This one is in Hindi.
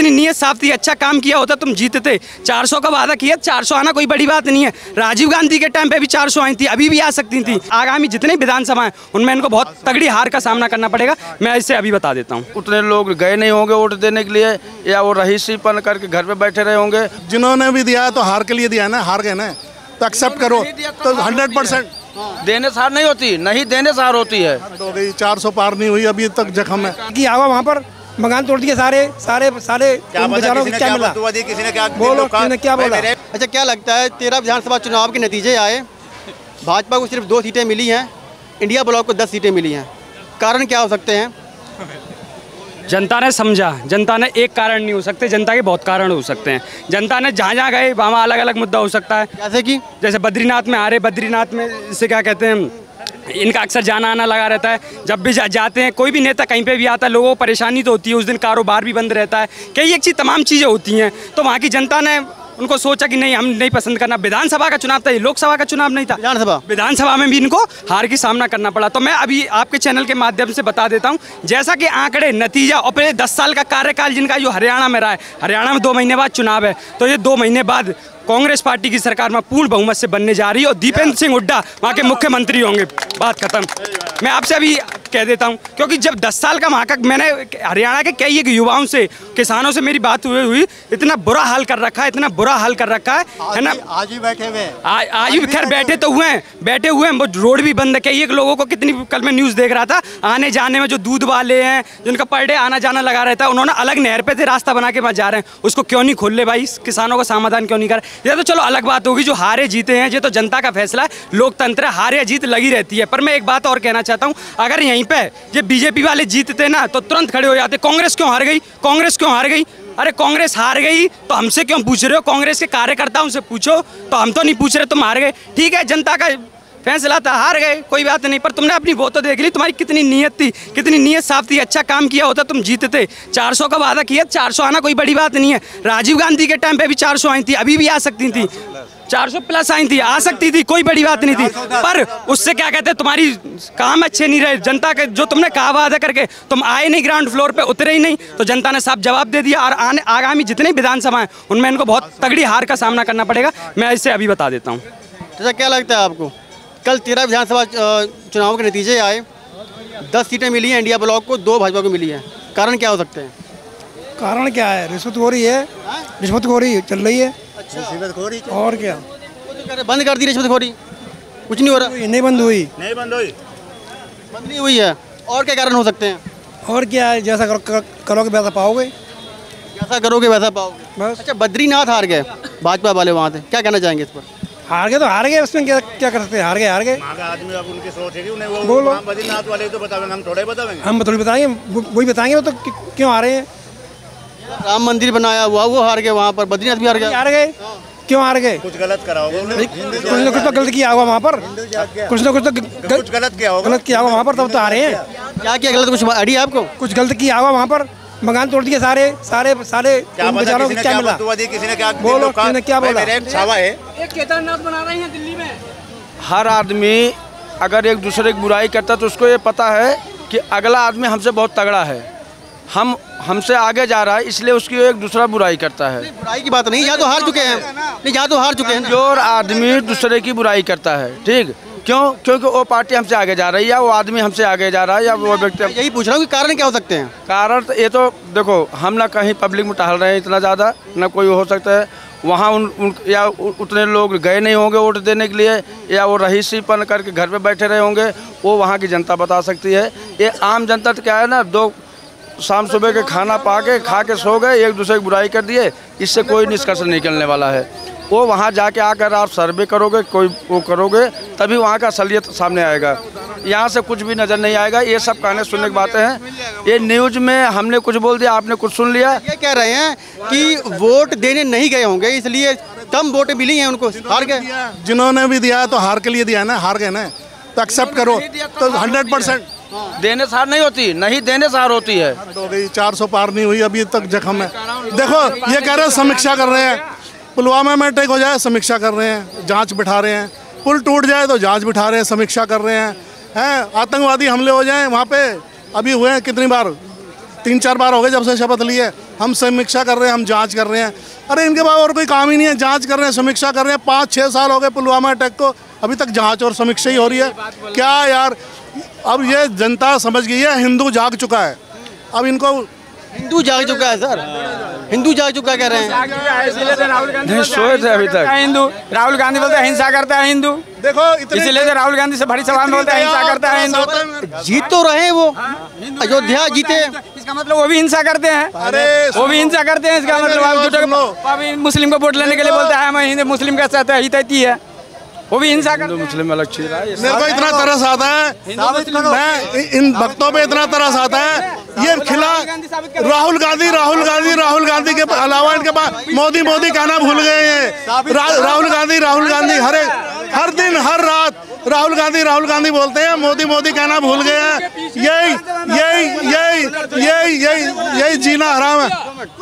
कितनी नीयत साफ थी, अच्छा काम किया होता तुम जीतते। 400 का वादा किया, 400 आना कोई बड़ी बात नहीं है। राजीव गांधी के टाइम पे भी 400 आई थी, अभी भी आ सकती थी। आगामी जितने विधानसभा हैं उनमें इनको बहुत तगड़ी हार का सामना करना पड़ेगा, मैं इससे अभी बता देता हूँ। उतने लोग गए नहीं होंगे वोट देने के लिए, या वो रहीसीपन करके घर पे बैठे रहे होंगे। जिन्होंने भी दिया तो हार के लिए दिया ना, हार गए ना, तो एक्सेप्ट करो। तो 100% देने से हार नहीं होती, नहीं देने से हार होती है। हो गई, 400 पार नहीं हुई, अभी तक जख्म है कि आवा वहाँ पर मकान तोड़ दिए सारे बेचारों को क्या मिला, किसी ने क्या बोलो, किसने क्या बोला। अच्छा, क्या लगता है 13 विधानसभा चुनाव के नतीजे आए, भाजपा को सिर्फ 2 सीटें मिली हैं, इंडिया ब्लॉक को 10 सीटें मिली हैं, कारण क्या हो सकते हैं? जनता ने समझा, जनता ने एक कारण नहीं हो सकते, जनता के बहुत कारण हो सकते हैं। जनता ने जहाँ जहाँ गए वहाँ अलग अलग मुद्दा हो सकता है। जैसे कि जैसे बद्रीनाथ में आ रहे, बद्रीनाथ में इसे क्या कहते हैं, इनका अक्सर जाना आना लगा रहता है। जब भी जाते हैं, कोई भी नेता कहीं पे भी आता है, लोगों को परेशानी तो होती है, उस दिन कारोबार भी बंद रहता है, कई एक चीज़ तमाम चीज़ें होती हैं। तो वहाँ की जनता ने उनको सोचा कि नहीं, हम नहीं पसंद करना। विधानसभा का चुनाव था, ये लोकसभा का चुनाव नहीं था। विधानसभा में भी इनको हार की सामना करना पड़ा। तो मैं अभी आपके चैनल के माध्यम से बता देता हूँ, जैसा कि आंकड़े, नतीजा और पहले 10 साल का कार्यकाल जिनका जो हरियाणा में रहा है, हरियाणा में 2 महीने बाद चुनाव है, तो ये 2 महीने बाद कांग्रेस पार्टी की सरकार में पूर्ण बहुमत से बनने जा रही है और दीपेंद्र सिंह हुड्डा वहाँ के मुख्यमंत्री होंगे। बात खत्म। मैं आपसे अभी कह देता हूँ, क्योंकि जब 10 साल का वहाँ का मैंने हरियाणा के कई एक युवाओं से, किसानों से मेरी बात हुई, इतना बुरा हाल कर रखा है, इतना बुरा हाल कर रखा है ना। आज ही बैठे हुए, आज भी खैर बैठे हुए हैं, वो रोड भी बंद है। कई एक लोगों को कितनी, कल मैं न्यूज़ देख रहा था, आने जाने में जो दूध वाले हैं, जिनका पर डे आना जाना लगा रहता है, उन्होंने अलग नहर पे थे रास्ता बना के वहाँ जा रहे हैं। उसको क्यों नहीं खोल ले भाई, किसानों का समाधान क्यों नहीं कर? ये तो चलो अलग बात होगी, जो हारे जीते हैं ये तो जनता का फैसला है, लोकतंत्र, हार या जीत लगी रहती है। पर मैं एक बात और कहना चाहता हूँ, अगर यहीं पे ये बीजेपी वाले जीतते ना तो तुरंत खड़े हो जाते, कांग्रेस क्यों हार गई, कांग्रेस क्यों हार गई। अरे कांग्रेस हार गई तो हमसे क्यों पूछ रहे हो? कांग्रेस के कार्यकर्ताओं से पूछो, तो हम तो नहीं पूछ रहे, तुम हार गए। ठीक है, जनता का फैसला था, हार गए, कोई बात नहीं, पर तुमने अपनी वो तो देख ली, तुम्हारी कितनी नीयत थी, कितनी नीयत साफ थी, अच्छा काम किया होता तुम जीतते। 400 का वादा किया, 400 आना कोई बड़ी बात नहीं है। राजीव गांधी के टाइम पे भी 400 आई थी, अभी भी आ सकती थी, 400 प्लस आई थी, आ सकती थी, कोई बड़ी बात नहीं थी। पर उससे क्या कहते हैं, तुम्हारी काम अच्छे नहीं रहे, जनता के जो तुमने कहा वादा करके तुम आए नहीं, ग्राउंड फ्लोर पे उतरे ही नहीं, तो जनता ने साफ जवाब दे दिया। और आगामी जितने विधानसभा हैं उनमें इनको बहुत तगड़ी हार का सामना करना पड़ेगा, मैं इससे अभी बता देता हूँ। जैसा क्या लगता है आपको, कल 13 विधानसभा चुनाव के नतीजे आए, 10 सीटें मिली हैं इंडिया ब्लॉक को, 2 भाजपा को मिली हैं, कारण क्या हो सकते हैं? कारण क्या है, रिश्वतखोरी है, रिश्वतखोरी चल रही है। अच्छा, रिश्वतखोरी और क्या, बंद कर दी रिश्वतखोरी, कुछ नहीं हो रहा, नहीं बंद हुई, बंद नहीं हुई है। और क्या कारण हो सकते हैं? और क्या है, जैसा करोगे वैसा पाओगे, जैसा करोगे वैसा पाओगे बस। अच्छा, बद्रीनाथ हार गए भाजपा वाले वहाँ से, क्या कहना चाहेंगे इस पर? हार गए तो हार गए, उसमें क्या कर सकते हैं, हार गए आदमी अब उनकी सोच है कि उन्हें वो बोलो, बद्रीनाथ वाले तो बताएंगे, हम थोड़े बताएंगे, हम थोड़ी बताएंगे, वही बताएंगे वो तो क्यों हारे हैं। राम मंदिर बनाया हुआ वो हार गए, वहाँ पर बद्रीनाथ भी हार गए, क्यों हार गए? कुछ गलत करा होगा, कुछ ना कुछ तो गलत किया होगा वहाँ पर, कुछ ना कुछ तो गलत किया होगा वहाँ पर, तब तो हारे हैं। क्या किया गलत, कुछ आइडिया आपको? कुछ गलत किया होगा वहाँ पर, मकान तोड़ दिए सारे बेचारों को क्या मिला, किसी ने क्या बोलो, किसने क्या बोला। एक केदारनाथ बना रहे हैं दिल्ली में। हर आदमी अगर एक दूसरे की बुराई करता है तो उसको ये पता है कि अगला आदमी हमसे बहुत तगड़ा है, हमसे आगे जा रहा है, इसलिए उसकी एक दूसरा बुराई करता है। बुराई की बात नहीं, यहाँ तो हार चुके हैं, नहीं यहाँ तो हार चुके हैं। जो आदमी दूसरे की बुराई करता है, ठीक, क्यों? क्योंकि वो पार्टी हमसे आगे जा रही है, या वो आदमी हमसे आगे जा रहा है, या वो व्यक्ति। यही पूछ रहा हूँ कि कारण क्या हो सकते हैं? कारण तो ये तो देखो, हम ना कहीं पब्लिक में टहल रहे हैं इतना ज़्यादा, ना कोई हो सकता है वहाँ या उतने लोग गए नहीं होंगे वोट देने के लिए, या वो रहीसीपन करके घर पे बैठे रहे होंगे, वो वहाँ की जनता बता सकती है। ये आम जनता तो क्या है ना, 2 शाम सुबह के खाना खा के सो गए, एक दूसरे की बुराई कर दिए, इससे कोई निष्कर्ष निकलने वाला है। वो वहाँ जाके आकर आप सर्वे करोगे, कोई वो करोगे, तभी वहाँ का असलियत सामने आएगा। यहाँ से कुछ भी नज़र नहीं आएगा। ये सब कहने सुनने की बातें हैं, ये न्यूज़ में हमने कुछ बोल दिया, आपने कुछ सुन लिया। ये कह रहे हैं कि वोट देने नहीं गए होंगे, इसलिए कम वोटें मिली हैं उनको, हार गए। जिन्होंने भी दिया तो हार के लिए दिया ना, हार गए ना, तो एक्सेप्ट करो। तो 100% देने से हार नहीं होती, नहीं देने से हार होती है। हो गई, 400 पार नहीं हुई, अभी तक जख्म है। देखो, ये कह रहे हैं समीक्षा कर रहे हैं, पुलवामा में अटैक हो जाए समीक्षा कर रहे हैं, जांच बिठा रहे हैं, पुल टूट जाए तो जांच बिठा रहे हैं, समीक्षा कर रहे हैं, आतंकवादी हमले हो जाएं वहाँ पे, अभी हुए हैं कितनी बार, 3-4 बार हो गए जब से शपथ ली है। हम समीक्षा कर रहे हैं, हम जांच कर रहे हैं। अरे इनके पास और कोई काम ही नहीं है, जांच कर रहे हैं, समीक्षा कर रहे हैं। 5-6 साल हो गए पुलवामा अटैक को, अभी तक जांच और समीक्षा ही हो रही है। क्या यार, अब ये जनता समझ गई है, हिंदू जाग चुका है। अब इनको हिंदू जाग चुका है सर, हिंदू जाग चुका कह रहे हैं। नहीं सोए थे अभी तक। हिंदू राहुल गांधी बोलते हैं हिंसा करता है हिंदू, देखो इसीलिए तो राहुल गांधी से बड़ी सभा में बोलते हैं हिंसा करता है हिंदू। जीत तो रहे वो, अयोध्या जीते, इसका मतलब वो भी हिंसा करते हैं। अरे वो भी हिंसा करते हैं, इसका मतलब आप झूठे अभी मुस्लिम को वोट लेने के लिए बोलते हैं मैं हिंदू मुस्लिम का साथ हितैषी है, वो भी हिंसा करते हैं। मुस्लिम अलग चीज है। मेरे को इतना तरस आता है, मैं इन भक्तों पे इतना तरस आता है। ये खिला राहुल गांधी के अलावा इनके पास मोदी कहना भूल गए हैं। राहुल गांधी हर दिन हर रात राहुल गांधी बोलते हैं, मोदी कहना भूल गए हैं। यही जीना हराम है।